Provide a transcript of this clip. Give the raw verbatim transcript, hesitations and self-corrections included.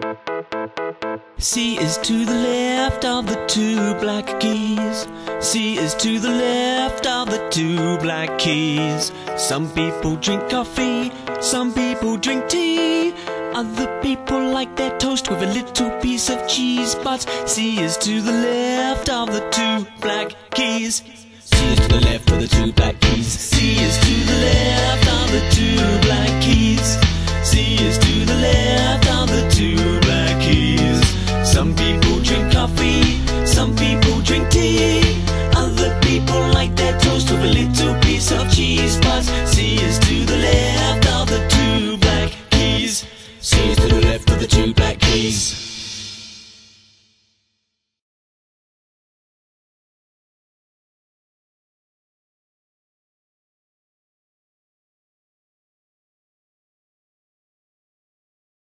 C is to the left of the two black keys. C is to the left of the two black keys. Some people drink coffee, some people drink tea. Other people like their toast with a little piece of cheese. But C is to the left of the two black keys. C is to the left of the two black keys. C is to the left of the two black keys. C is to the left of the two black keys. Some people drink coffee, some people drink tea. Other people like their toast with a little piece of cheese. But C is to the left of the two black keys. C is to the left of the two black keys.